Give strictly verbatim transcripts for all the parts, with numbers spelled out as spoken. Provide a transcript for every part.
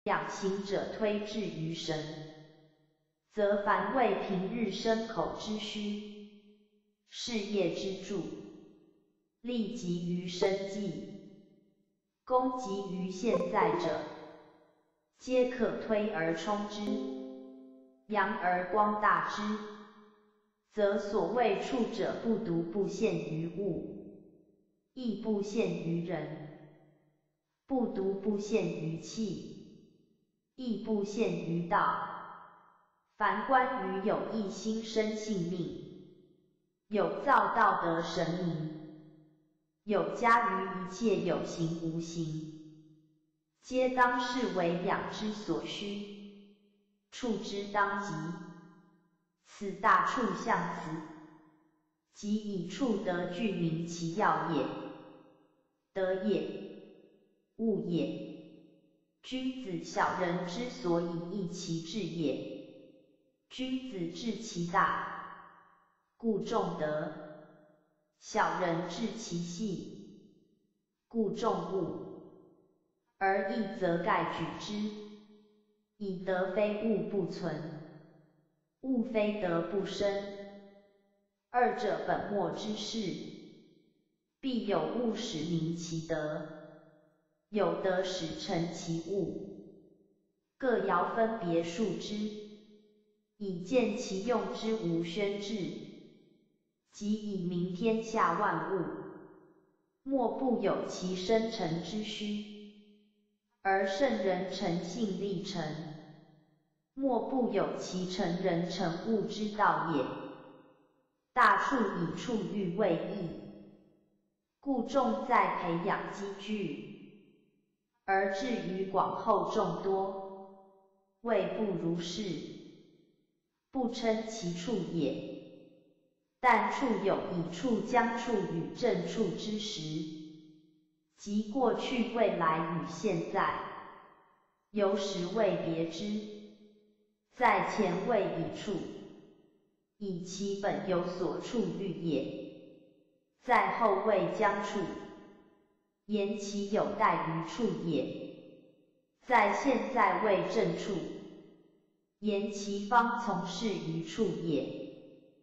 养行者推至于神，则凡为平日身口之需，事业之助，利及于生计，功及于现在者，皆可推而充之，扬而光大之，则所谓处者不独不限于物，亦不限于人，不独不限于器，亦不限于道。凡关于有益心生性命，有造道德神明，有加于一切有形无形，皆当视为养之所需，处之当即。此大处象辞，即以处得具名其要也。德也，物也，君子小人之所以易其志也。君子治其大，故重德；小人治其细，故重物。而义则盖举之，以德非物不存，物非德不生。二者本末之事，必有物使明其德，有德使成其物，各爻分别述之，以见其用之无宣制，即以明天下万物，莫不有其生成之需，而圣人诚信立成，莫不有其成人成物之道也。大处以处欲为义，故重在培养积聚，而至于广厚众多，谓不如是。不称其处也，但处有以处将处与正处之时，即过去未来与现在，由时谓别之，在前谓以处，以其本有所处欲也，在后谓将处，言其有待于处也，在现在谓正处，言其方从事于处也。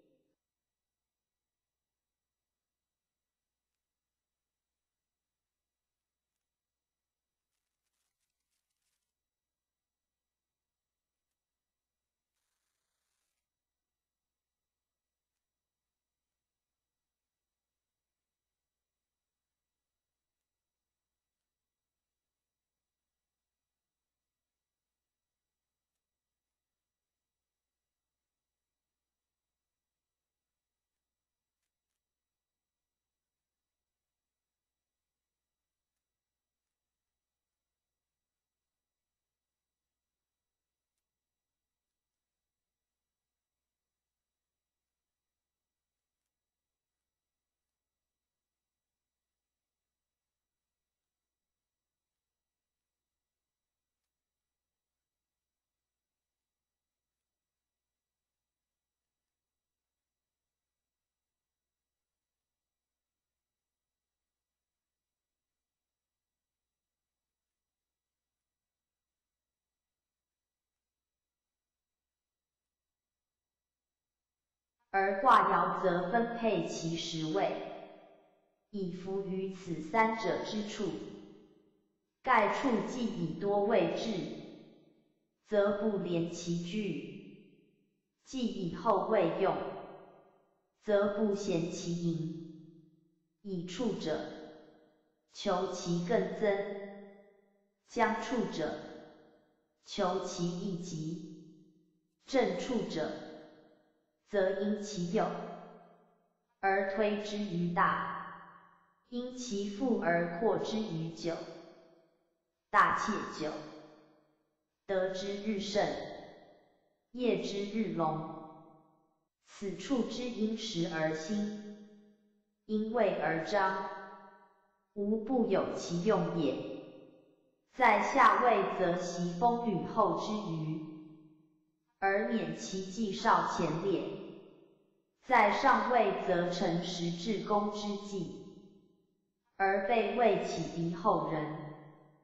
而卦爻则分配其十位，以服于此三者之处。盖处既以多位置，则不连其句；既以后位用，则不嫌其盈。以处者，求其更增；将处者，求其益极；正处者，则因其有，而推之于大；因其富而扩之于久。大且久，得之日盛，业之日隆。此处之因时而兴，因位而彰，无不有其用也。在下位则习风雨后之余，而免其纪少前烈；在上位则成时至公之际，而被为启迪后人。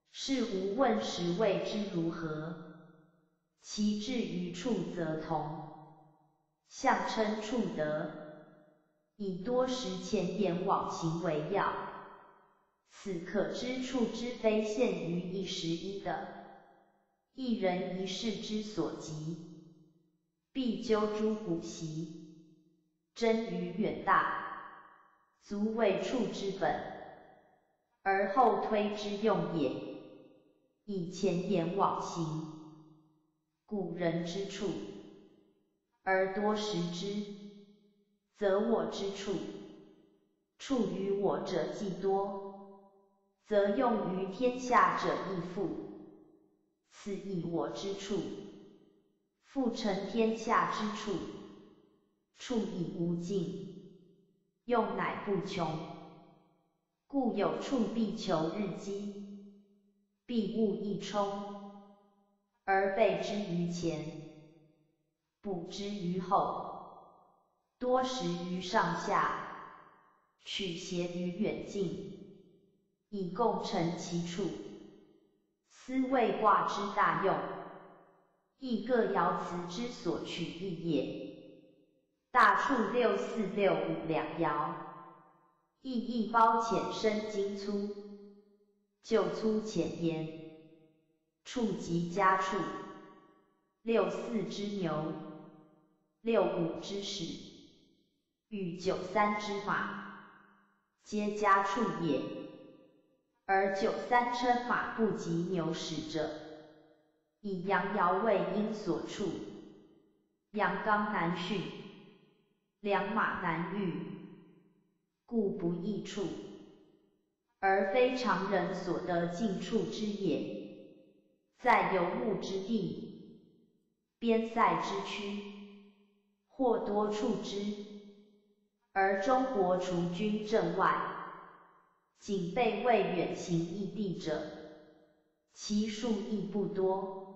是无问时谓之如何，其至于处则同，象称处得，以多识前言往行为要。此可知处之非限于一时一的，一人一事之所及，必究诸古习，真于远大，足为处之本，而后推之用也。以前言往行，古人之处，而多识之，则我之处，处于我者既多，则用于天下者亦富。此以我之处，复成天下之处，处以无尽，用乃不穷，故有处必求日积，必物一冲，而备之于前，补之于后，多识于上下，取谐于远近，以共成其处。斯谓卦之大用，亦各爻辞之所取义也。大处六四六五两爻，意义包浅深精粗，就粗浅言，处即家处，六四之牛，六五之矢，与九三之马，皆家处也。而九三称马不及牛矢者，以阳爻为阴所处，阳刚难驯，良马难御，故不易处，而非常人所得尽处之也。在游牧之地，边塞之区，或多处之，而中国除军阵外，仅备为远行异地者，其数亦不多。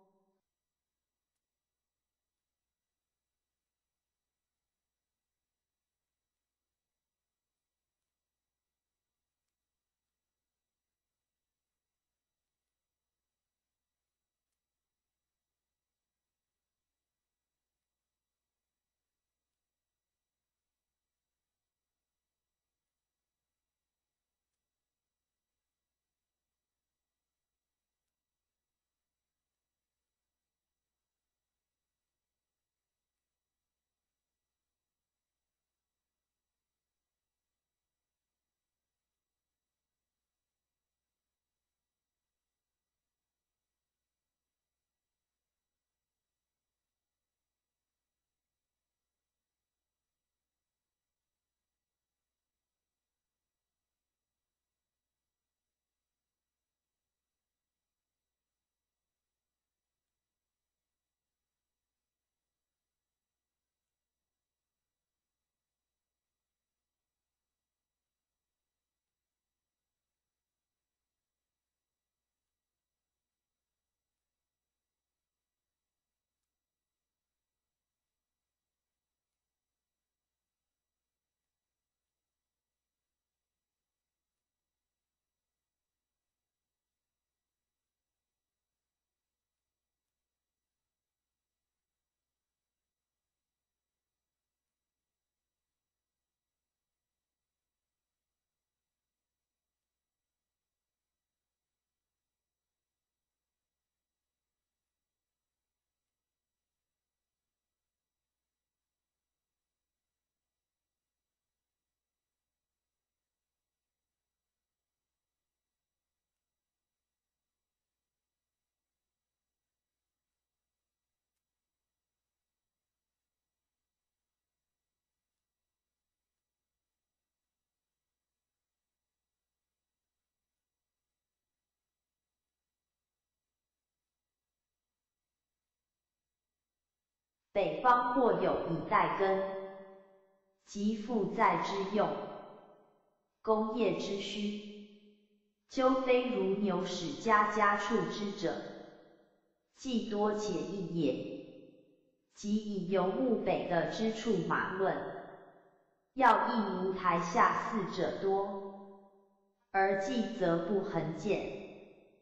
北方或有以待耕，及复在之用，工业之需，究非如牛矢家家处之者，既多且异也。即以游牧北的之处马论，要亦无台下四者多，而计则不恒见。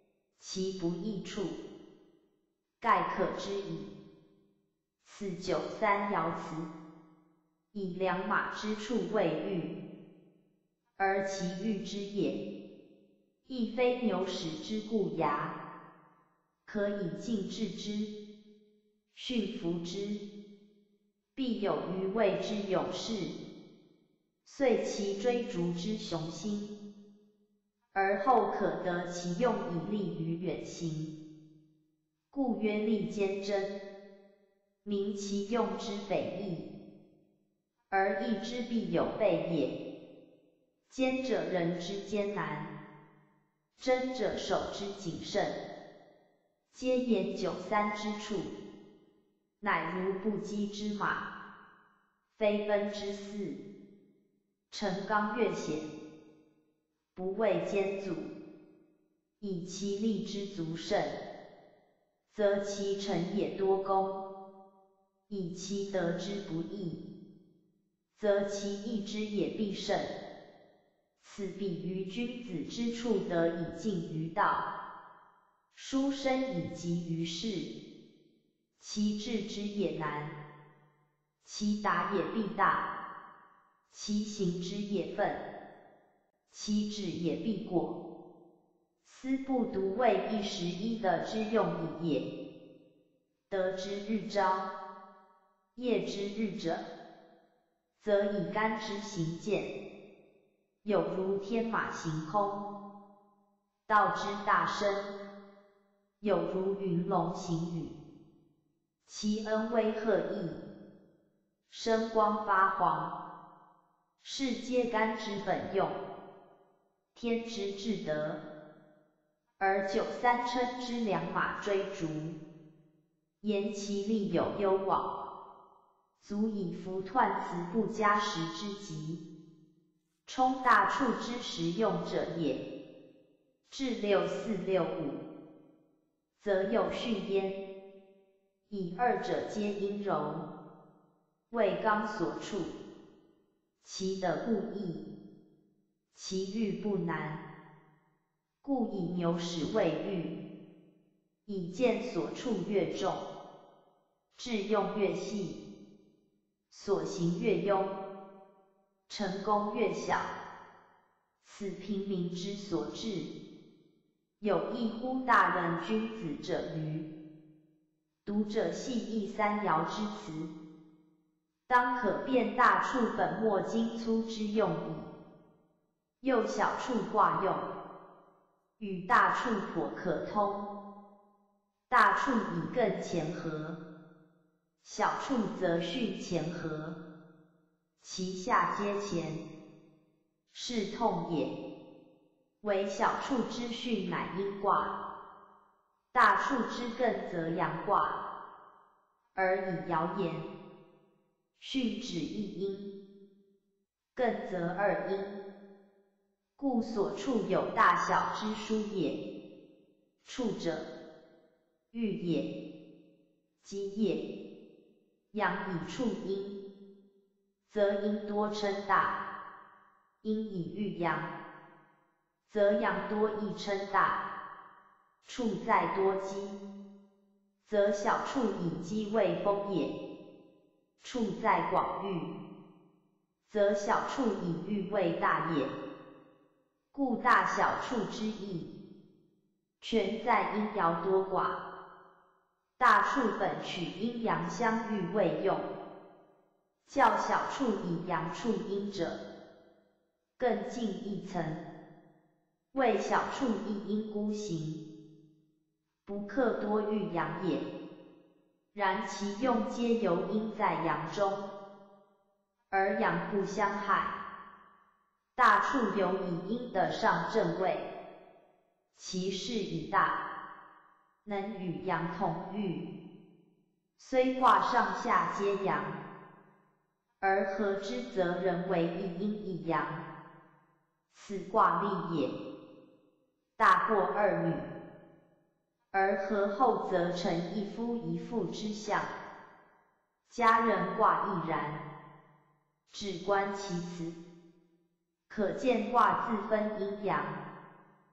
其不易处，盖可知矣。此九三爻辞，以两马之处为喻，而其喻之也，亦非牛屎之故睚，可以尽治之，驯服之，必有余谓之勇士，遂其追逐之雄心，而后可得其用以利于远行，故曰利坚贞，明其用之匪易，而易之必有备也。坚者人之艰难，贞者守之谨慎，皆言九三之处，乃如不羁之马，飞奔之驷，乘刚越险，不畏艰阻，以其力之足胜，则其成也多功；以其得之不易，则其易之也必胜。此比于君子之处得以尽于道，书生以及于事，其治之也难，其达也必大，其行之也愤，其止也必果。斯不独为一时一得之用矣也。得之日朝，夜之日者，则以干之行健，有如天马行空；道之大生，有如云龙行雨。其恩威赫异，生光发黄，是皆干之本用，天之至德。而九三称之两马追逐，言其力有攸往，足以服彖辞不加食之极，充大处之实用者也。至六四六五，则有训焉，以二者皆阴柔，为刚所处，其得不易，其喻不难，故以牛屎为喻，以见所处越重，致用越细，所行越庸，成功越小。此平民之所至，有异乎大人君子者欤？读者系一三爻之辞，当可辨大处本末精粗之用矣。又小处卦用，与大处颇可通，大处以艮乾合，小处则巽乾合，其下皆乾，是痛也。唯小处之巽乃阴卦，大处之艮则阳卦，而以爻言，巽指一阴，艮则二阴，故所处有大小之殊也。处者，欲也，积也。阳以处阴，则阴多称大；阴以喻阳，则阳多亦称大。处在多积，则小处以积为丰也；处在广域，则小处以喻为大也。故大小处之意，全在阴爻多寡。大处本取阴阳相喻为用，较小处以阳处阴者，更进一层，为小处一阴孤行，不克多喻阳也。然其用皆由阴在阳中，而阳不相害。大处有以阴的上正位，其势以大，能与阳同域，虽卦上下皆阳，而合之则人为一阴一阳，此卦利也。大过二女，而合后则成一夫一妇之象，佳人卦亦然。只观其辞，可见卦自分阴阳，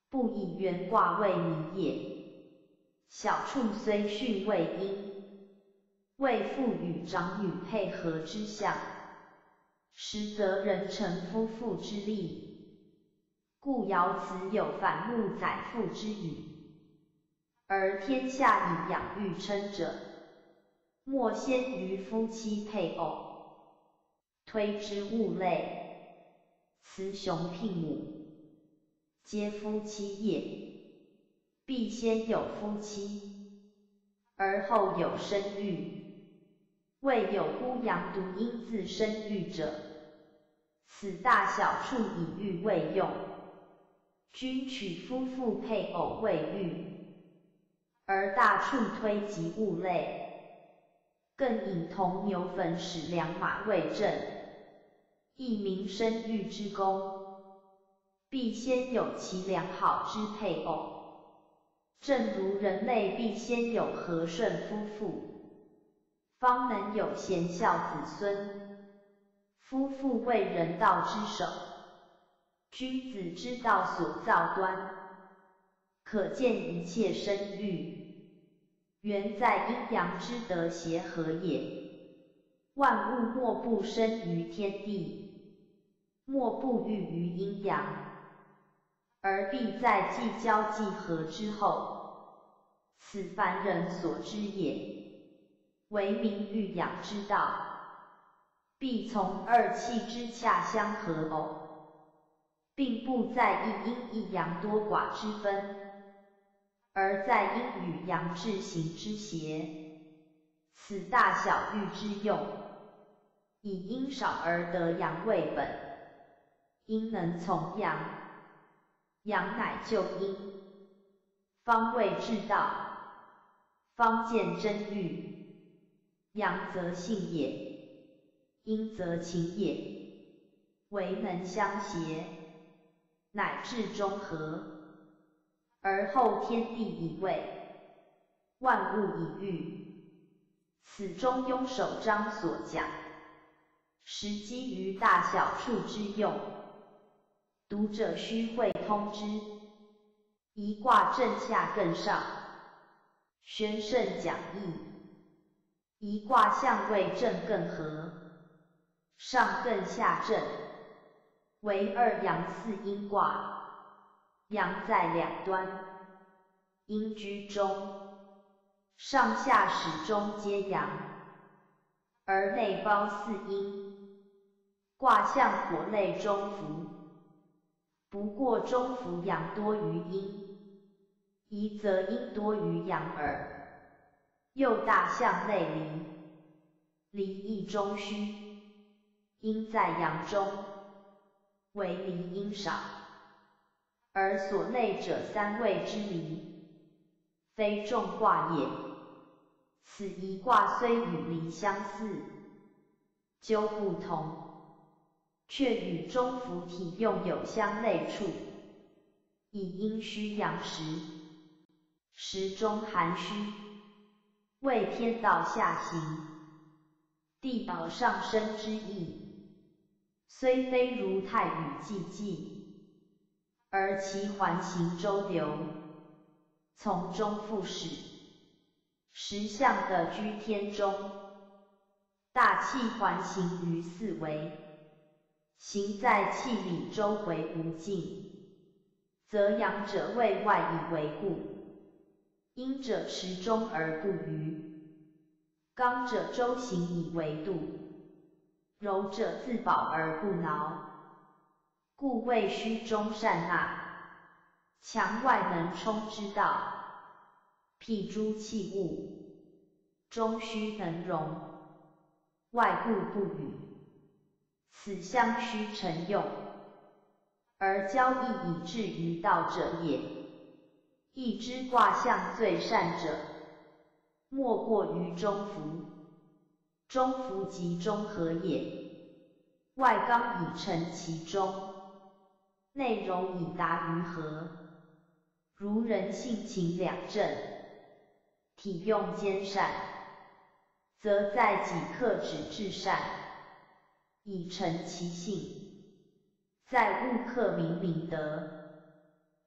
不以元卦为迷也。小畜虽巽为阴，为父与长女配合之象，实则人臣夫妇之利，故爻辞有反目载父之语。而天下以养育称者，莫先于夫妻配偶，推之物类，雌雄聘母，皆夫妻也。必先有夫妻，而后有生育。未有孤阳独阴自生育者，此大小畜以育未用。均取夫妇配偶为育，而大畜推及物类，更引铜牛粉使良马为正，亦名生育之功。必先有其良好之配偶。正如人类必先有和顺夫妇，方能有贤孝子孙。夫妇为人道之首，君子之道所造端，可见一切生育，原在阴阳之德协和也。万物莫不生于天地，莫不育于阴阳。而必在既交既合之后，此凡人所知也，为名育养之道。必从二气之洽相合偶，并不在一阴一阳多寡之分，而在阴与阳志行之协。此大小育之用，以阴少而得阳为本，阴能从阳，阳乃就阴，方谓至道，方见真欲。阳则性也，阴则情也，唯能相协，乃至中和。而后天地以位，万物以育。此中庸首章所讲，实基于大小畜之用，读者须会通之。一卦正下更上，宣圣讲义。一卦相位正更合，上更下正，为二阳四阴卦。阳在两端，阴居中，上下始终皆阳，而内包四阴。卦象火类中伏，不过中伏阳多于阴，宜则阴多于阳耳。又大象内离，离亦中虚，阴在阳中，为离阴少。而所内者三位之离，非众卦也。此一卦虽与离相似，究不同，却与中伏体用有相类处，以阴虚阳实，时中含虚，为天道下行，地道上升之意。虽非如太宇纪纪，而其环行周流，从中复始，实相的居天中。大气环行于四维，行在气里周回无尽，则阳者为外以为故，阴者持中而不逾，刚者周行以为度，柔者自保而不挠。故谓虚中善纳，强外能冲之道。辟诸器物，中虚能容，外固不与。此相须成用，而交易以至于道者也。易之卦象最善者，莫过于中伏。中伏即中和也，外刚以成其中，内柔以达于和。如人性情两正，体用兼善，则在己克止至善，以成其性；在物克明明德，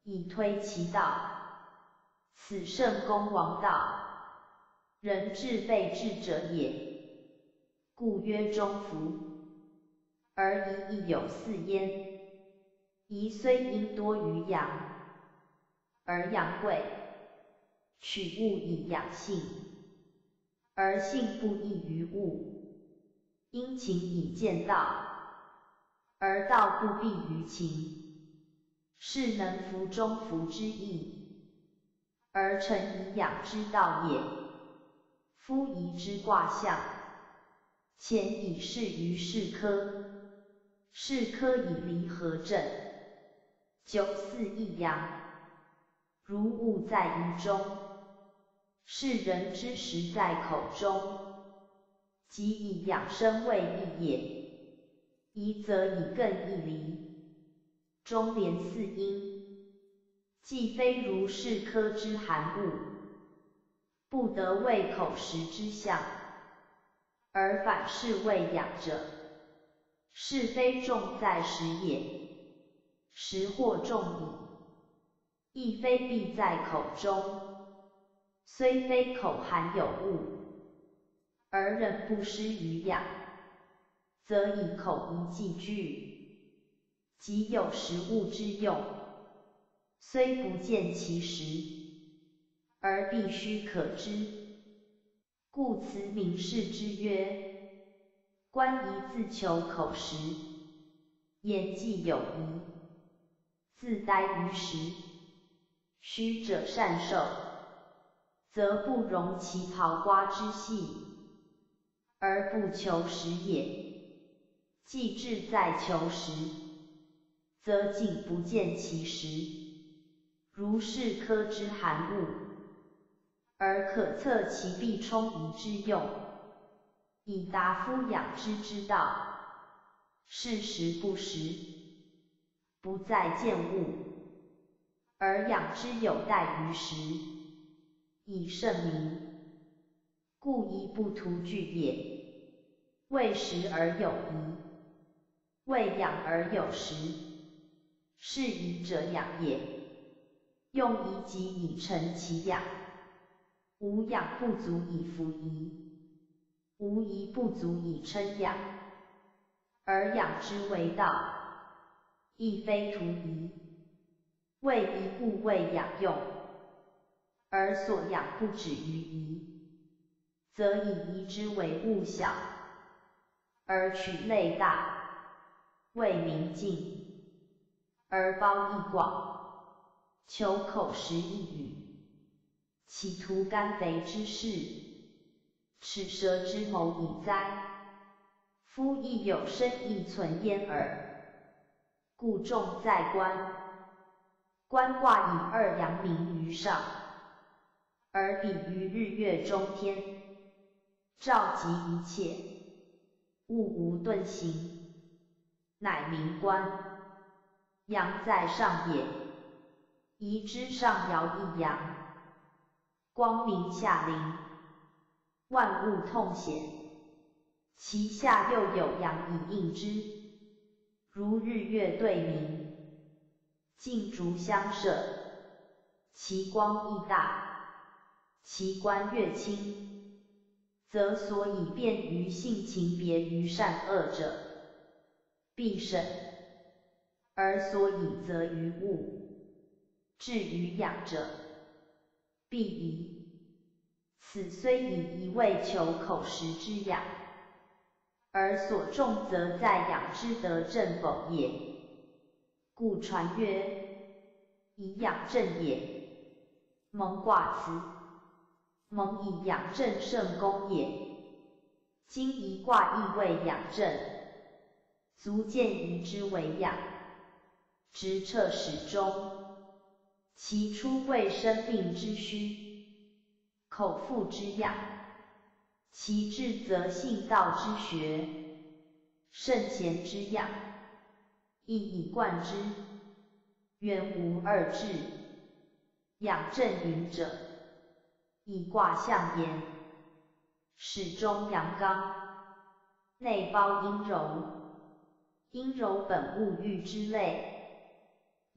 以推其道。此圣公王道，人至备至者也，故曰中孚。而一亦有四焉：宜虽阴多于阳，而阳贵，取物以养性，而性不异于物；阴晴以见道，而道不避于情，是能服中孚之意。而诚以养之道也。夫宜之卦象，乾以示于士科，士科以离合正，九四一阳，如物在仪中，是人之食在口中，即以养生为义也。仪则以艮义离，中连四阴，既非如士科之寒物，不得为口食之象，而反是谓养者。是非重在食也，食或重矣，亦非必在口中，虽非口含有物，而人不失于养，则以口一寄居，即有食物之用，虽不见其实，而必须可知。故此名士之曰：观一自求口实，言既有疑，自呆于时。虚者善受，则不容其桃瓜之细，而不求实也；既志在求实，则竟不见其实，如士科之寒物，而可测其必充宜之用，以达夫养之之道。是实不实，不在见物，而养之有待于时，以圣明。故宜不图具也。为实而有疑，为养而有实，是宜者养也。用宜即以成其养，无养不足以服宜，无宜不足以称养。而养之为道，亦非图宜。为宜故为养用，而所养不止于宜，则以宜之为物小，而取类大，为明镜，而包益广，求口实一语，企图甘肥之事，齿舌之谋矣哉！夫亦有生亦存焉耳。故重在观，观卦以二阳明于上，而比于日月中天，照极一切，物无遁形，乃名观。阳在上也，宜之上爻一阳，光明下临，万物通显。其下又有阳以应之，如日月对明，镜烛相射，其光亦大，其观越清，则所以辨于性情别于善恶者，必审；而所以择于物，至于养者，必宜。此虽以一味求口实之养，而所重则在养之得正否也。故传曰：以养正也。蒙卦辞：蒙以养正圣公也。今宜卦亦为养正，足见宜之为养，直彻始终。其出谓生命之虚，口腹之养，其至则信道之学，圣贤之养，亦以贯之，原无二致。养正云者，以卦象言，始终阳刚，内包阴柔，阴柔本物欲之类，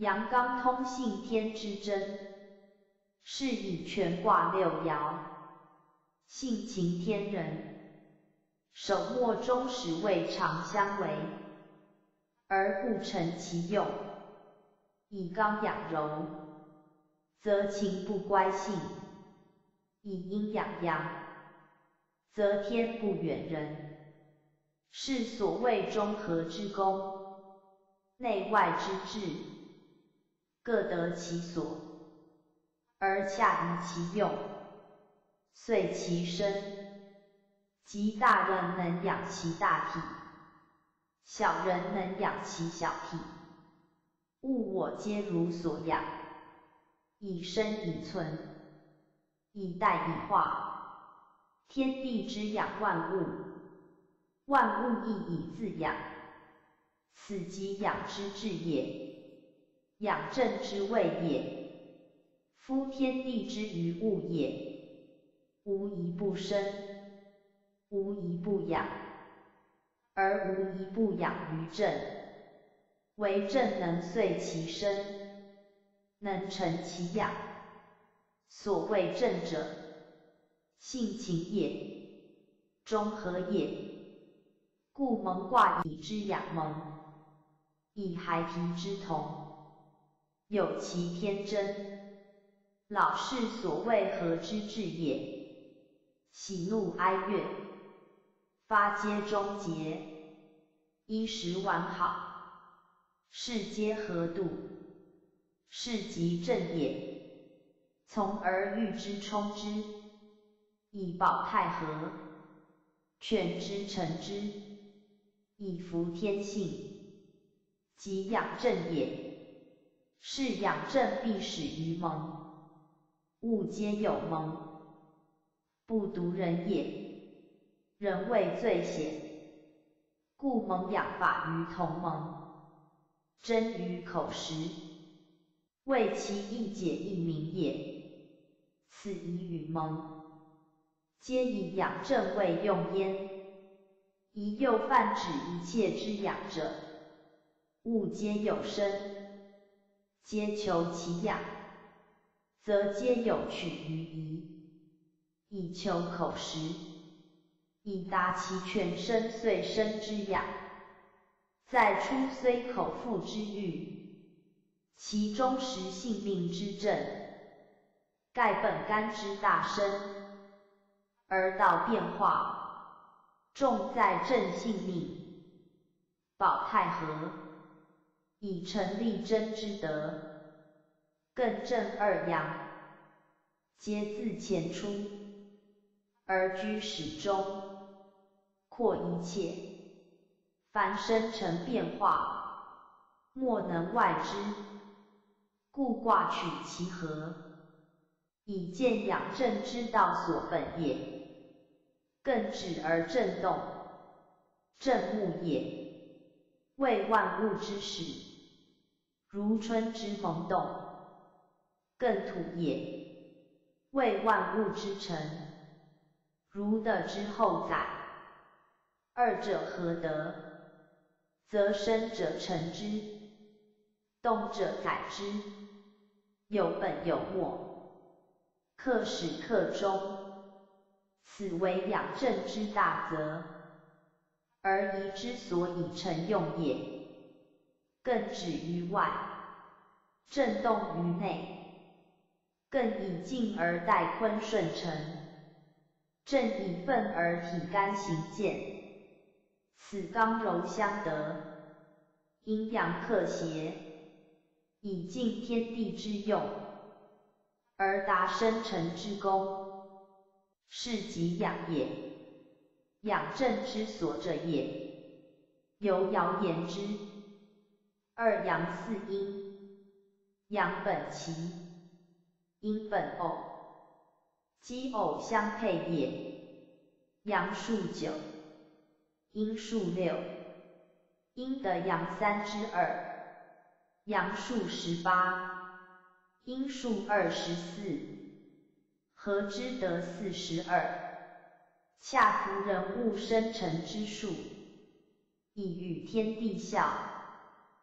阳刚通信天之真，是以全卦六爻，性情天人，手墨终始未尝相违，而不成其用。以刚养柔，则情不乖性；以阴养阳，则天不远人。是所谓中和之功，内外之治，各得其所，而恰宜其用，遂其身。即大人能养其大体，小人能养其小体。物我皆如所养，以生以存，以待以化。天地之养万物，万物亦以自养，此即养之至也，养正之谓也。夫天地之于物也，无一不生，无一不养，而无一不养于正。为正能遂其身，能成其养。所谓正者，性情也，中和也。故蒙卦以之养蒙，以孩提之同，有其天真。老是所谓和之至也。喜怒哀乐，发皆终结，衣食完好，是皆和度，是即正也。从而欲之充之，以保太和，劝之成之，以服天性，即养正也。是养正必始于蒙，物皆有蒙，不独人也。人谓最险，故蒙养法于同盟，真于口实，谓其一解一明也。此以与蒙，皆以养正为用焉。宜又泛指一切之养者，物皆有生，皆求其养，则皆有取于宜，以求口实，以达其全身遂生之养。再出虽口腹之欲，其中实性命之正，盖本干之大生，而道变化，重在正性命。保太和，以成立真之德，艮正二阳，皆自前出，而居始终，扩一切。凡生成变化，莫能外之，故卦取其和，以见养正之道所本也。艮止而震动，正木也，为万物之始，如春之萌动。艮土也，为万物之成，如得之后载。二者合得，则生者成之，动者载之，有本有末，克始克终。此为养正之大则，而宜之所以成用也。艮止于外，震动于内，艮以静而待坤顺成，正以愤而体干行健。此刚柔相得，阴阳克协，以尽天地之用，而达生成之功，是即养也。养正之所者也。由爻言之，二阳四阴，阳本奇，阴本偶，奇偶相配也。阳数九，阴数六，阴得阳三之二，阳数十八，阴数二十四，合之得四十二，恰夫人物生成之数，以与天地效。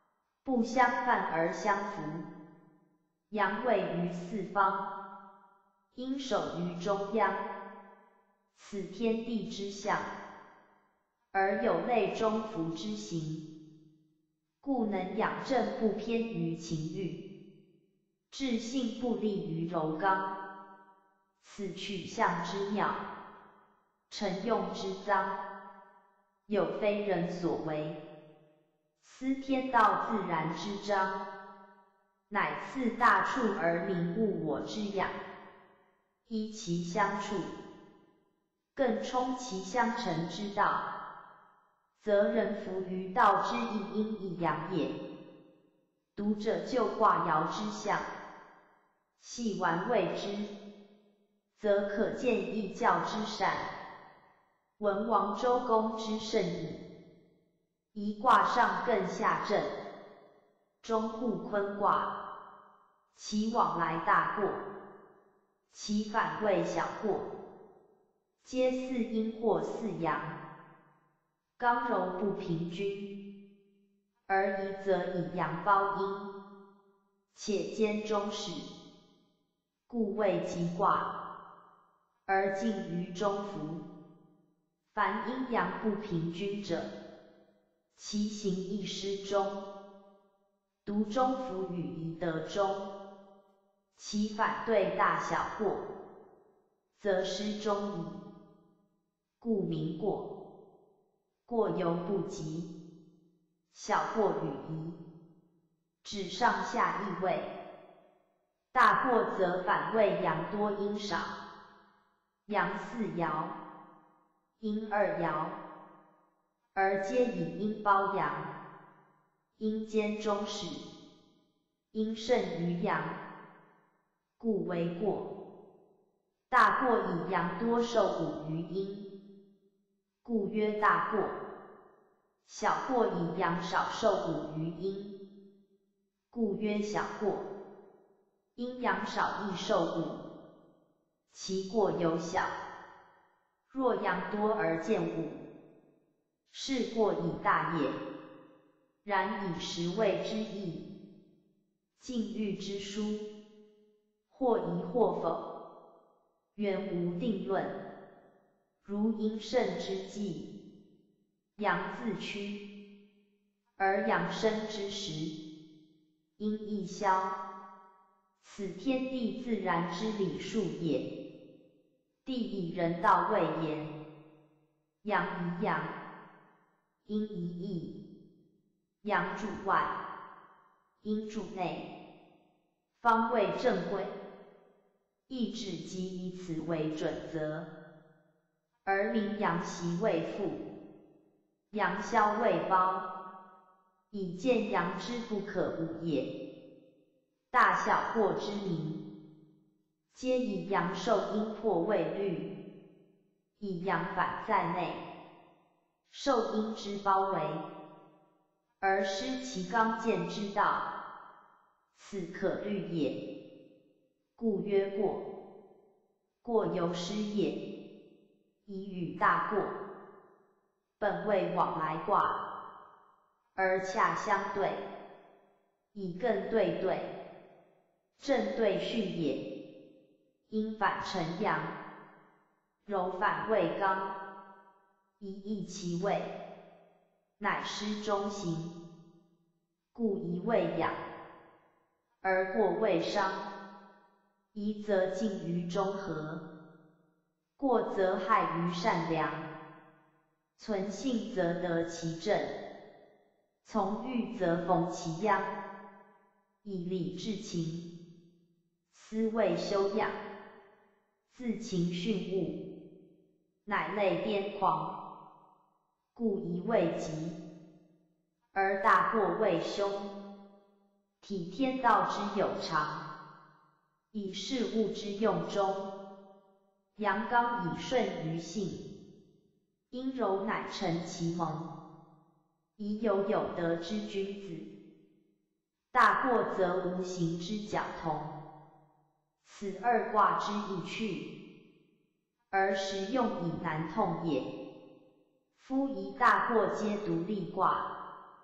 不相犯而相扶。阳位于四方，阴守于中央，此天地之象，而有类中孚之形，故能养正不偏于情欲，志性不利于柔刚，此取象之妙，成用之脏，有非人所为，思天道自然之章，乃次大处而明悟我之养，依其相处，更充其相成之道，则人服于道之一阴一阳也。读者就卦爻之象，细玩味之，则可见易教之善，文王周公之甚矣。一卦上艮下震，中户坤卦，其往来大过，其反谓小过，皆似阴或似阳，刚柔不平均，而宜则以阳包阴，且兼中始，故谓吉卦，而近于中孚。凡阴阳不平均者，其形亦失中，独中孚与宜得中，其反对大小过，则失中矣。故名过。过犹不及，小过与宜，指上下异位，大过则反谓阳多阴少，阳四爻，阴二爻，而皆以阴包阳，阴兼中始，阴胜于阳，故为过。大过以阳多受侮于阴，故曰大过；小过以阳少受侮于阴，故曰小过。阴阳少亦受侮，其过尤小。若阳多而见侮，是过以大也。然以时位之义，境遇之殊，或宜或否，原无定论。如阴盛之际，阳自趋，而阳生之时，阴亦消，此天地自然之理数也。地以人道位言，阳以阳，阴以义，阳主外，阴主内，方为正轨。意志即以此为准则，而名阳袭未复，阳消未包，以见阳之不可无也。大小过之名，皆以阳受阴破未虑，以阳反在内，受阴之包围，而失其刚健之道，此可虑也。故曰过。过犹失也，以与大过，本为往来卦，而恰相对，以艮对对，正对巽也。阴反成阳，柔反为刚，一易其位，乃失中行，故宜为养，而过为伤。宜则近于中和，过则害于善良。存信则得其正，从欲则逢其殃。以理治情，思为修养，自情训悟，乃类癫狂，故宜为吉。而大过为凶，体天道之有常，以事物之用中，阳刚以顺于性，阴柔乃成其盟，宜有有德之君子。大过则无形之矫同，此二卦之意趣，而实用以难通也。夫一大过皆独立卦，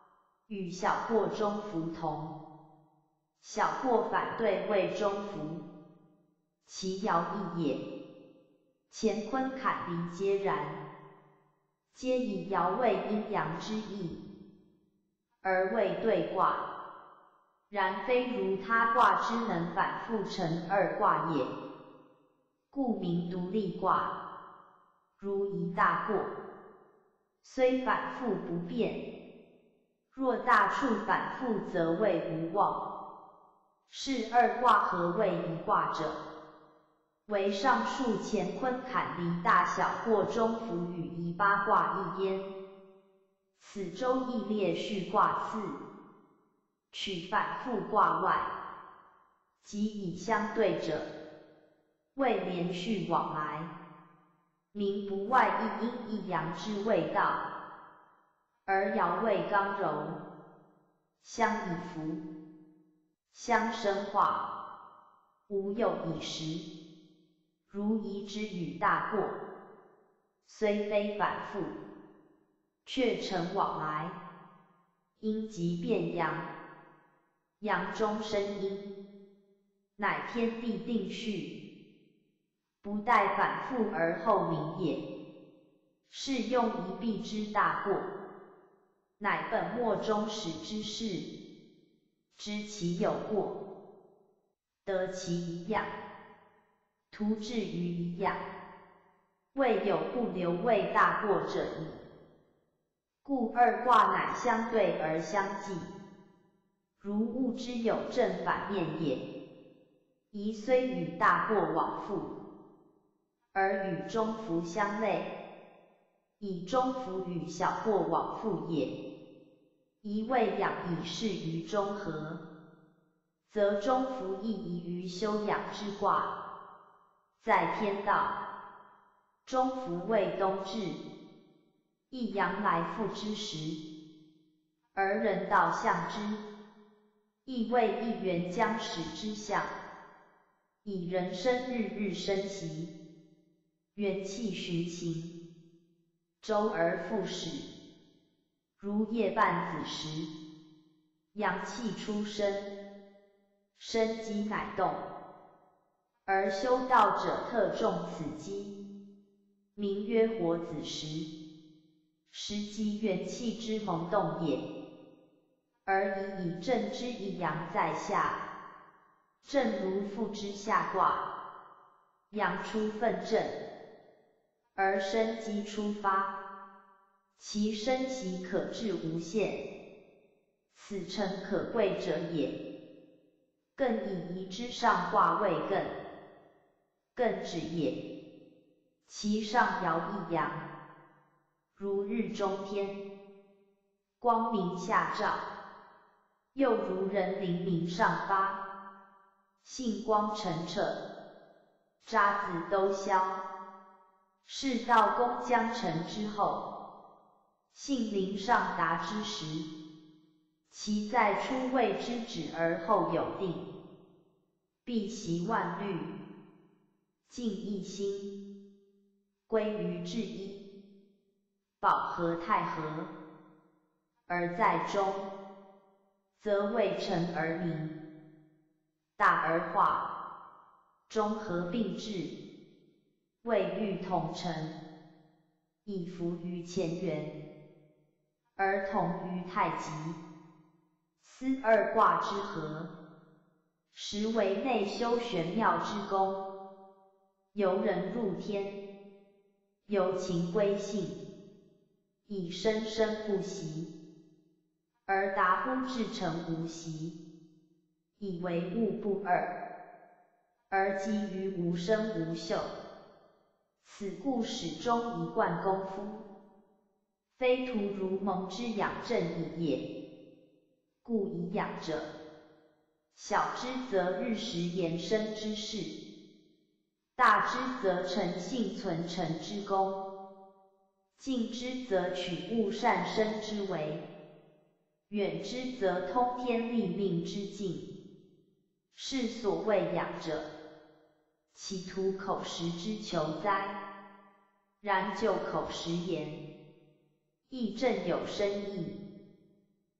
与小过中服同。小过反对谓中服，其爻异也。乾坤坎离皆然，皆以爻为阴阳之意，而谓对卦。然非如他卦之能反复成二卦也，故名独立卦。如一大过，虽反复不变，若大处反复则谓无妄。是二卦合为一卦者，为上述乾坤坎离大小过中服与一八卦一焉。此周易列序卦次，取反复卦外，即以相对者，谓连续往来，名不外一阴一阳之谓道。而爻谓刚柔，相以服，相生化，无有以时。如宜之与大过，虽非反复，却成往来，阴极变阳，阳中生阴，乃天地定序，不待反复而后明也。是用一臂之大过，乃本末终始之事，知其有过，得其一样，图至于一样，未有不留为大过者矣。故二卦乃相对而相济，如物之有正反面也。宜虽与大过往复，而与中孚相类，以中孚与小过往复也。宜谓养以适于中和，则中孚亦宜于修养之卦。在天道，中孚谓冬至，一阳来复之时，而人道象之，亦谓一元将始之象。以人生日日生息，元气循行，周而复始。如夜半子时，阳气出生，生机乃动。而修道者特重此机，名曰活子时，时即元气之萌动也。而以以正之一阳在下，正如复之下卦，阳出奋正，而生机出发，其生息可至无限，此诚可贵者也。更以宜之上卦为艮，艮止也，其上爻一阳，如日中天，光明下照，又如人灵明上发，性光澄澈，渣滓都消。是道公将成之后，性灵上达之时，其在初谓之止而后有定，必习万虑，尽一心，归于至一，保和太和。而在中，则谓成而明，大而化，中和并至，谓欲同成，以服于前缘，而同于太极。斯二卦之和，实为内修玄妙之功，由人入天，由情归性，以生生不息，而达乎至诚无息，以为物不二，而基于无生无朽。此故始终一贯功夫，非徒如蒙之养正矣也。故以养者，小之则日时延伸之事，大之则诚幸存成之功，近之则取物善生之为，远之则通天立命之境。是所谓养者，其图口实之求哉？然就口实言，亦正有深意。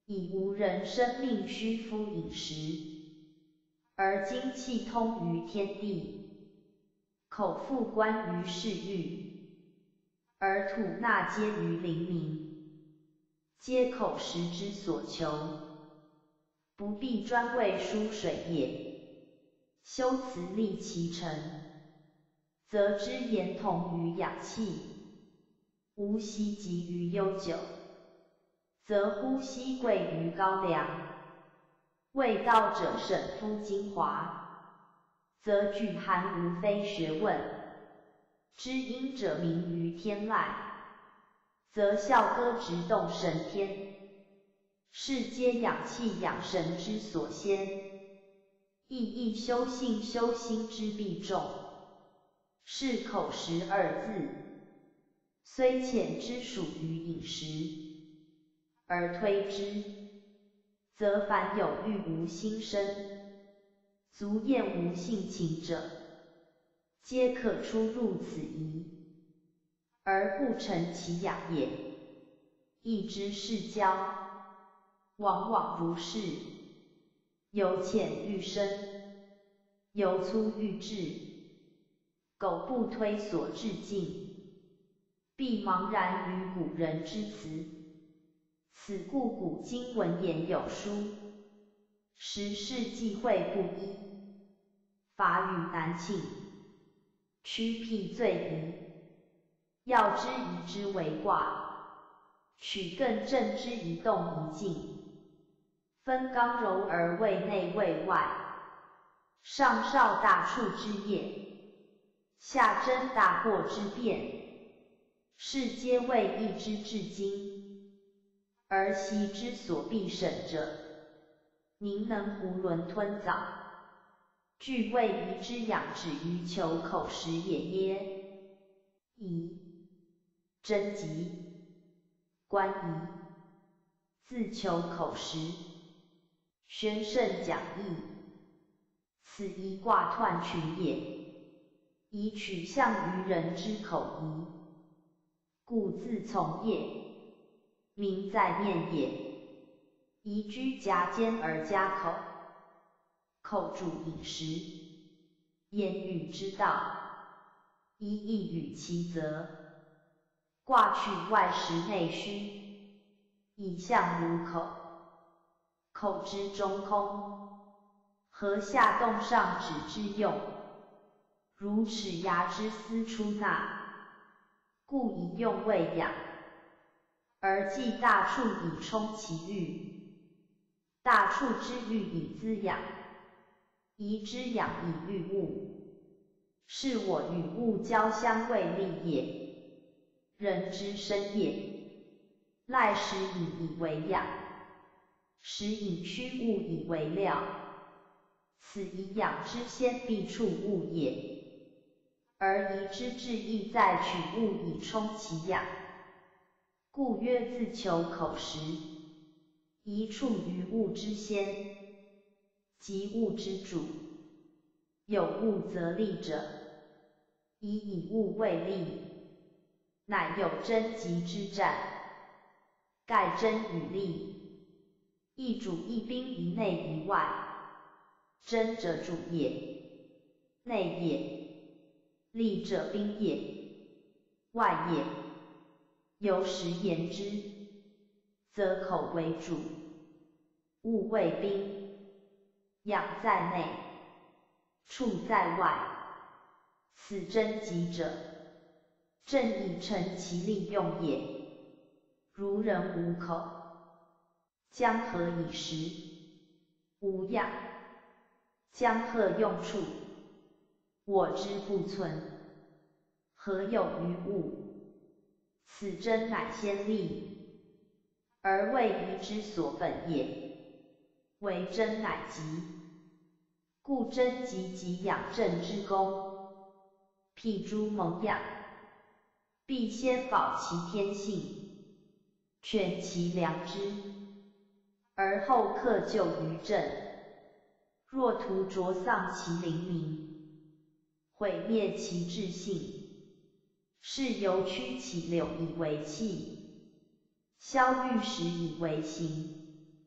以无人生命须敷饮食，而精气通于天地，口腹观于世域，而吐纳皆于灵明，皆口实之所求，不必专为输水也。修辞立其成，则之言同于氧气，无息急于悠久，则呼吸贵于高粱。味道者审夫精华，则具含无非学问；知音者明于天籁，则笑歌直动神天。是皆养气养神之所先，亦亦修性修心之必重。是口实二字，虽浅之属于饮食，而推之，则凡有欲无心生，足厌无性情者，皆可出入此宜，而不成其养也。亦之是交，往往如是，由浅欲深，由粗欲至，苟不推所至尽，必茫然于古人之辞。此故古今文言有书，时事忌讳不一，法语难请，曲辟最宜。要之宜之为卦，取更正之一动一静，分刚柔而为内为外，上少大处之业，下真大过之变，是皆谓义之至精，而习之所必审者，宁能囫囵吞枣，具谓宜之养止于求口实也耶？宜，真极，观宜，自求口实，宣圣讲义，此一卦彖群也，以取象于人之口宜，故自从业，名在面也。宜居夹间而夹口，口主饮食，言语之道，一亦与其责。卦取外实内虚，以象如口，口之中空，合下动上指之用，如齿牙之丝出纳，故以用为养，而济大处以充其欲。大处之欲以滋养，宜之养以育物，是我与物交相为利也。人之生也，赖食饮以为养，食饮虚物以为料，此以养之先必处物也，而宜之志意在取物以充其养，故曰自求口实。宜处于物之先，即物之主。有物则利者，宜以物为利，乃有争极之战。盖争与利，一主一兵一内一外。争者主也，内也；利者兵也，外也。由实言之，则口为主，物为宾，养在内，处在外。此争极者，正以成其利用也。如人无口，将何以食？无养，将何用处？我之不存，何有于物？此争乃先利，而为宜之所本也。为争乃极，故争极及养正之功。譬诸蒙养，必先保其天性，全其良知，而后克就于正。若图着丧其灵明，毁灭其志性，是由曲其柳以为器，削玉石以为刑，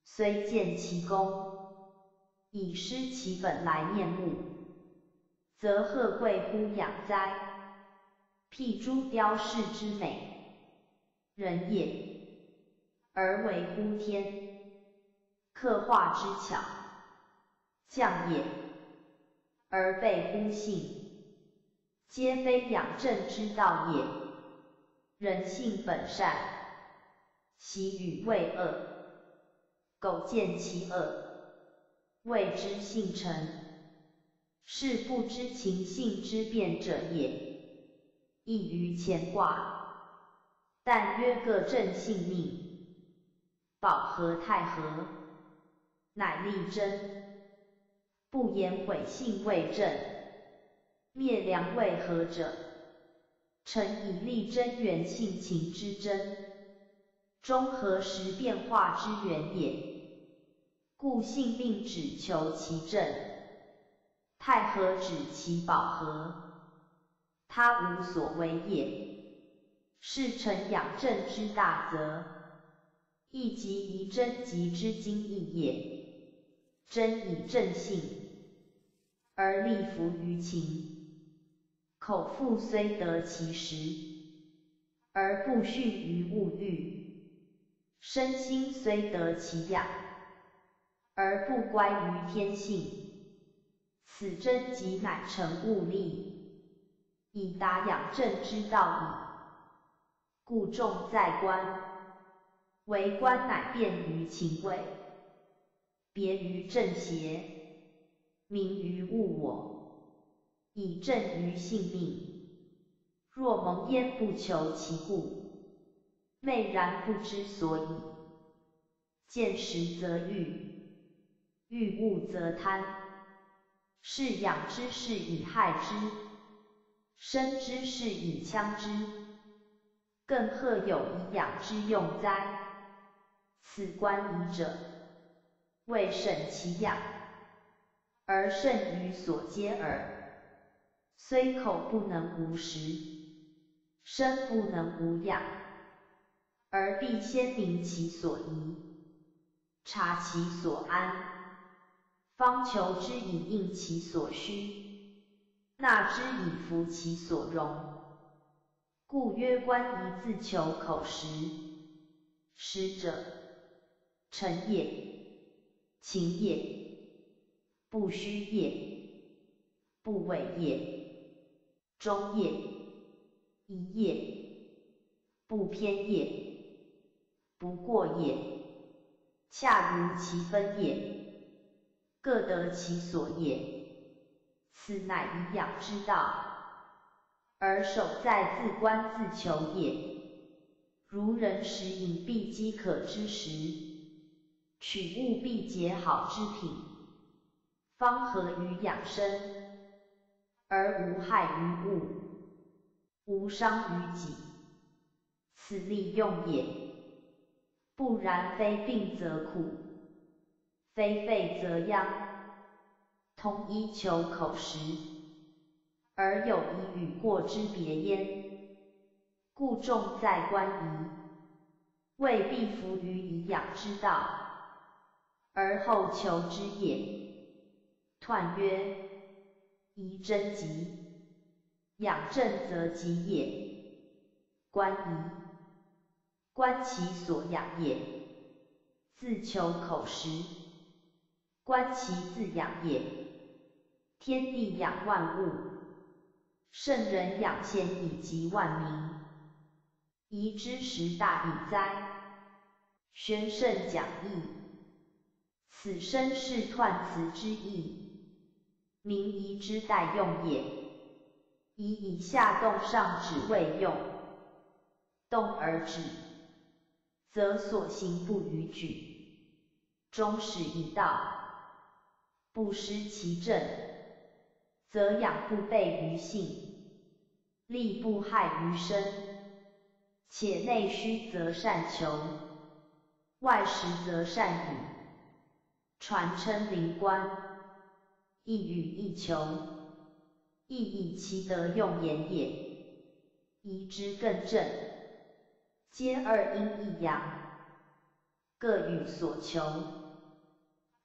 虽见其功，以失其本来面目，则何贵乎养哉？譬诸雕饰之美，人也，而为乎天；刻画之巧，匠也，而备乎性，皆非养正之道也。人性本善，习与为恶，苟见其恶，谓之性成，是不知情性之变者也。亦于乾卦，但曰各正性命，保和太和，乃立贞。不言毁性为正，灭良为和者，诚以立贞元性情之真，中和时变化之源也。故性命只求其正，太和指其保和，他无所为也。是诚养正之大则，亦即宜贞吉之精义也。贞以正性，而立服于情，口腹虽得其实，而不逊于物欲；身心虽得其养，而不乖于天性。此贞吉乃成物力，以达养正之道矣。故重在观，为观乃辨于情味，别于正邪，明于物我，以正于性命。若蒙焉不求其故，昧然不知所以。见实则欲，欲物则贪。是养之是以害之，生之是以戕之，更何有以养之用哉？此观矣者，谓审其养，而慎于所接耳。虽口不能无食，身不能无养，而必先明其所宜，察其所安，方求之以应其所需，纳之以服其所容。故曰观宜自求口实。实者，诚也，情也，不虚也，不伪也，忠也，仪也，不偏也，不过也，恰如其分也，各得其所也。此乃以养之道，而守在自观自求也。如人食饮必饥渴之时，取物必结好之品，方合于养生，而无害于物，无伤于己，此利用也。不然非病则苦，非废则殃。同一求口实，而有以与过之别焉。故重在观宜，未必服于以养之道，而后求之也。彖曰：宜贞吉，养正则吉也。观宜，观其所养也。自求口实，观其自养也。天地养万物，圣人养贤以及万民。宜之实大矣哉！宣圣讲义，此生是彖辞之意，明夷之待用也。夷以下动上止为用，动而止，则所行不逾矩，终始以道，不失其正，则养不悖于性，利不害于身。且内虚则善求，外实则善与。传称灵官，一与一求，亦以其德用言也。宜之更正，皆二阴一阳，各与所求。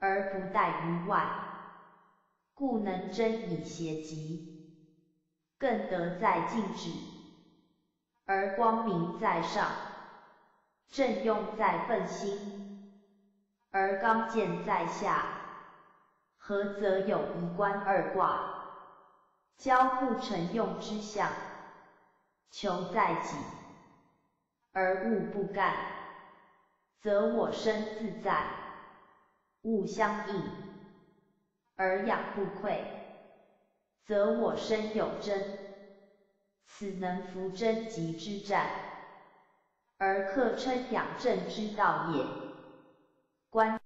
而不殆于外，故能真以邪极，更得在静止，而光明在上，正用在分心，而刚健在下，合则有一观二卦，交互成用之象，求在己，而物不干，则我身自在，物相应，而养不溃，则我身有真，此能服真极之战，而客称养正之道也。观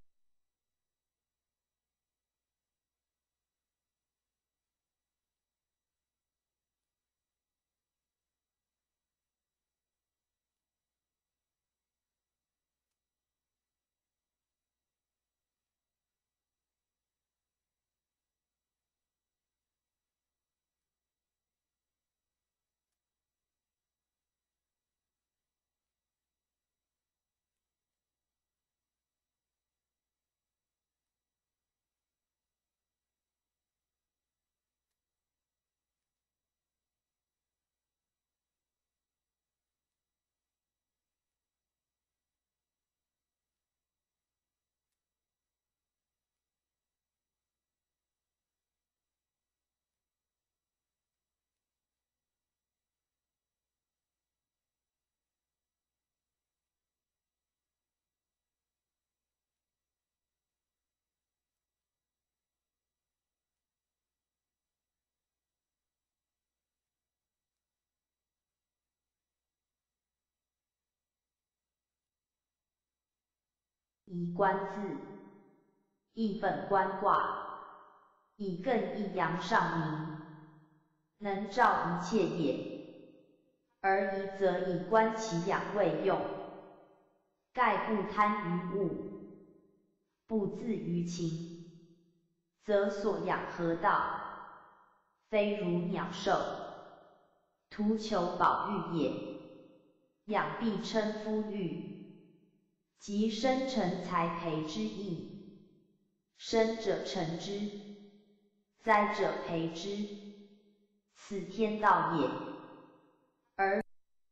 宜观字，一本观卦，以艮一阳上明，能照一切也。而宜则以观其养为用，盖不贪于物，不自于情，则所养何道？非如鸟兽，图求宝玉也。养必称夫育，即生成才培之意。生者成之，栽者培之，此天道也。而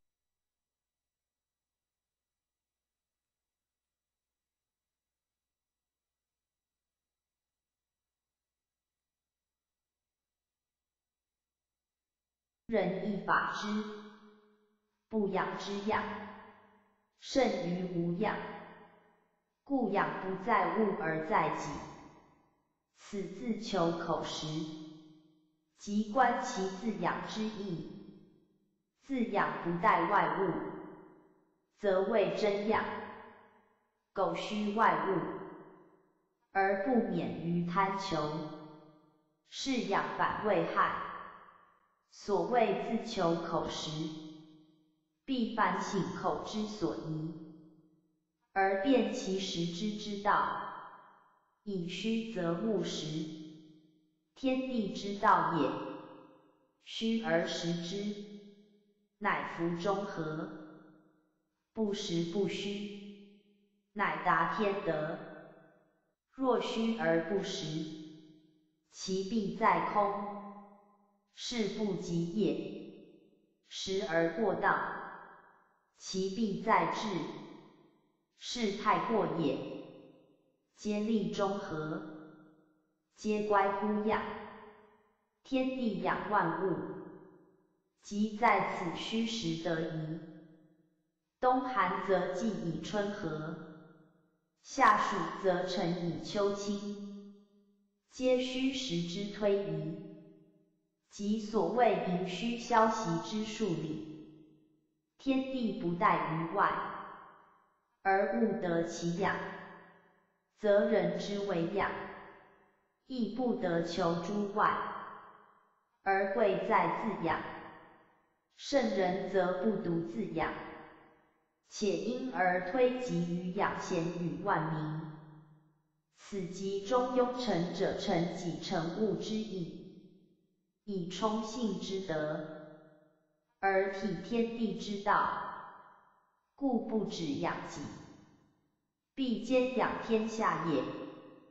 人亦法之，不养之养，胜于无养。故养不在物而在己，此自求口实，即观其自养之意。自养不待外物，则谓真养；苟需外物，而不免于贪求，是养反为害。所谓自求口实，必反省口之所宜，而辨其实之之道。以虚则务实，天地之道也。虚而实之，乃服中和；不实不虚，乃达天德。若虚而不实，其必在空，是不及也；实而过当，其必在志，是太过也。皆利中和，皆乖乎养。天地养万物，即在此虚实得宜。冬寒则季以春和，夏暑则成以秋清，皆虚实之推移，即所谓盈虚消息之数理。天地不待于外，而物得其养，则人之为养，亦不得求诸外，而贵在自养。圣人则不独自养，且因而推及于养贤与万民，此即中庸成者成己成物之意，以充性之德，而体天地之道。故不止养己，必兼养天下也。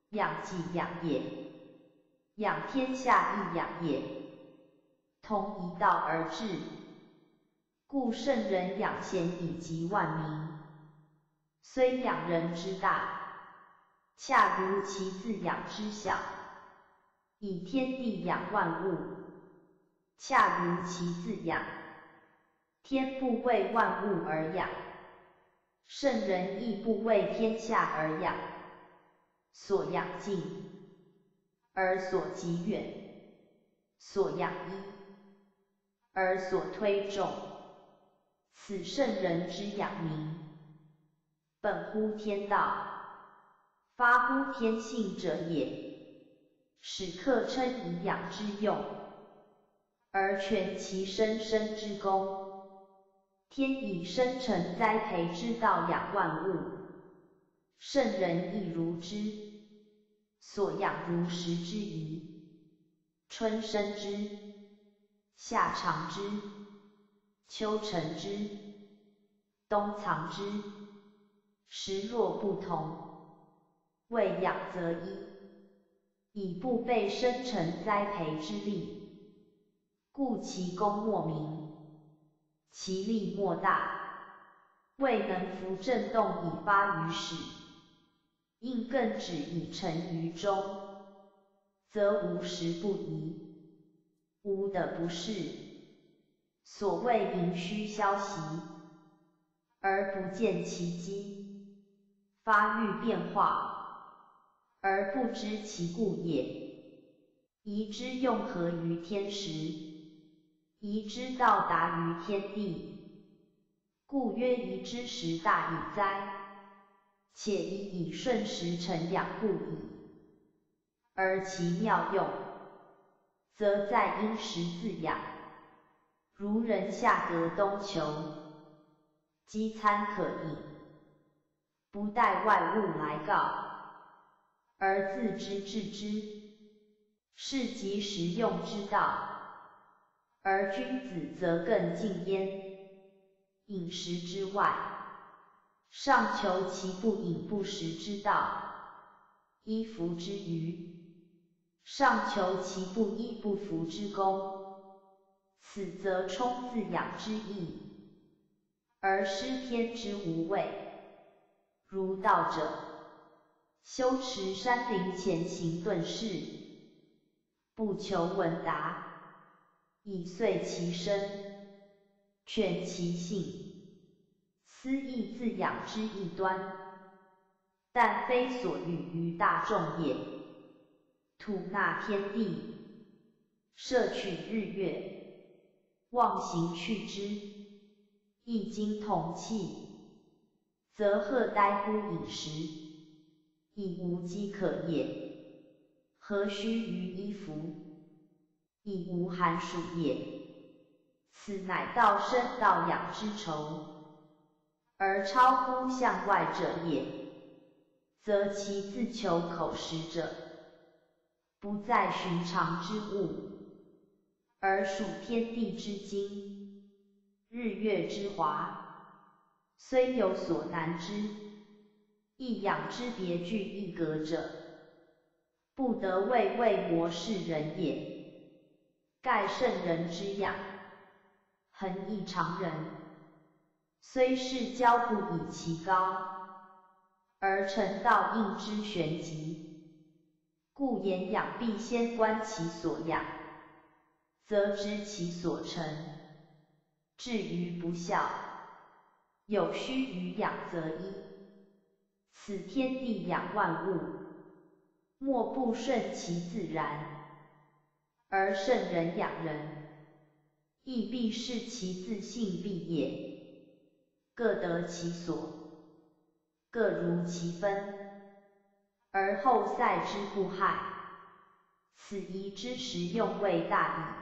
养己养也，养天下亦养也，同一道而治。故圣人养贤以及万民，虽养人之大，恰如其自养之小；以天地养万物，恰如其自养。天不为万物而养，圣人亦不为天下而养。所养近，而所及远；所养一，而所推重。此圣人之养民，本乎天道，发乎天性者也。使客称以养之用，而全其生生之功。天以生成栽培之道养万物，圣人亦如之。所养如食之宜，春生之，夏长之，秋成之，冬藏之。时若不同，谓养则一，以不被生成栽培之力，故其功莫名，其力莫大，未能扶正动以发于始，应更止以成于中，则无时不宜，无的不是。所谓盈虚消息，而不见其机；发育变化，而不知其故也。宜之用合于天时，宜之到达于天地，故曰宜之时大矣哉。且宜以顺时成养故矣。而其妙用，则在因时自养。如人下得冬裘，饥餐可饮，不待外物来告，而自知治之，是即时用之道。而君子则更进焉，饮食之外，尚求其不饮不食之道；衣服之余，尚求其不衣不服之功。此则充自养之意，而失天之无畏。如道者，修持山林前行遁世，不求闻达，以遂其身，全其性，斯亦自养之一端，但非所与于大众也。吐纳天地，摄取日月，忘形去之，一精同气，则何待乎饮食，亦无饥渴也。何须于衣服，亦无寒暑也。此乃道生道养之酬，而超乎向外者也。则其自求口实者，不在寻常之物，而属天地之精，日月之华，虽有所难之，亦养之别具一格者，不得谓为魔是人也。盖圣人之养，恒异常人，虽是交不以其高，而成道应之玄极。故言养必先观其所养，则知其所成。至于不孝，有须于养则一。此天地养万物，莫不顺其自然。而圣人养人，亦必视其自性必也。各得其所，各如其分，而后塞之不害。此宜之实用未大矣。